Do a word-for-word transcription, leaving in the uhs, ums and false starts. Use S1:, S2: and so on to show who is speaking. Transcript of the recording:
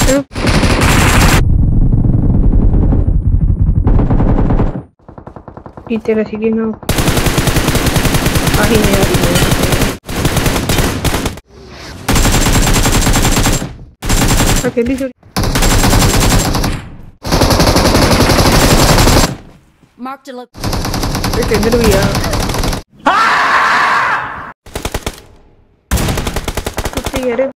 S1: Y तेरा सीधी ना आ ही नहीं आ रही है। अकेली चोरी
S2: Marked a location.
S1: इधर भी आ कुत्ते यार।